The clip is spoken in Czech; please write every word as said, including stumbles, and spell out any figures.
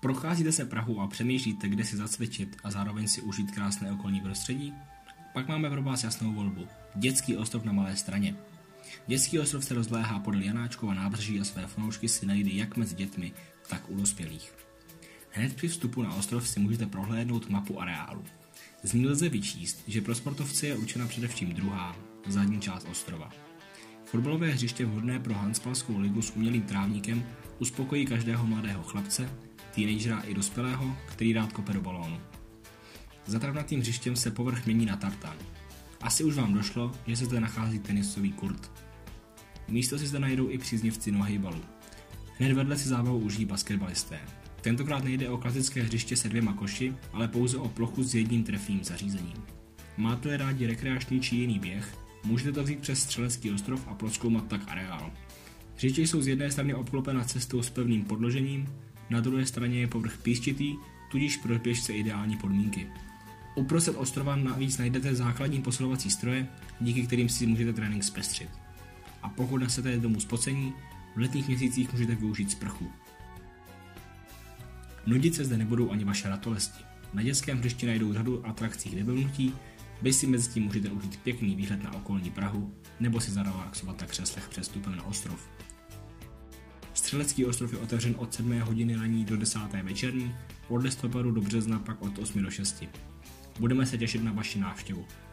Procházíte se Prahou a přemýšlíte, kde si zacvičit a zároveň si užít krásné okolní prostředí? Pak máme pro vás jasnou volbu. Dětský ostrov na Malé Straně. Dětský ostrov se rozléhá podél Janáčkova nábřeží a své fanoušky si najde jak mezi dětmi, tak u dospělých. Hned při vstupu na ostrov si můžete prohlédnout mapu areálu. Z ní lze vyčíst, že pro sportovce je určena především druhá, zadní část ostrova. Fotbalové hřiště vhodné pro handballskou ligu s umělým trávníkem uspokojí každého mladého chlapce, teenagera i dospělého, který rád kope do balónu. Za travnatým hřištěm se povrch mění na tartan. Asi už vám došlo, že se zde nachází tenisový kurt. Místo si zde najdou i příznivci nohejbalu. Hned vedle si zábavu užijí basketbalisté. Tentokrát nejde o klasické hřiště se dvěma koši, ale pouze o plochu s jedním trefným zařízením. Máte rádi rekreační či jiný běh, můžete to vzít přes Střelecký ostrov a prozkoumat tak areál. Hřiště jsou z jedné strany obklopena cestou s pevným podložením, na druhé straně je povrch písčitý, tudíž pro běžce ideální podmínky. Uprostřed ostrova navíc najdete základní posilovací stroje, díky kterým si můžete trénink zpestřit. A pokud nesete domů spocení, v letních měsících můžete využít sprchu. Nudit se zde nebudou ani vaše ratolesti. Na dětském hřišti najdou řadu atrakcí k vybavnutí, vy si mezi tím můžete užít pěkný výhled na okolní Prahu, nebo si zarelaxovat na křeslech před vstupem na ostrov. Střelecký ostrov je otevřen od sedmé hodiny ranní do desáté večerní, od listopadu do března pak od osmi do šesti. Budeme se těšit na vaši návštěvu.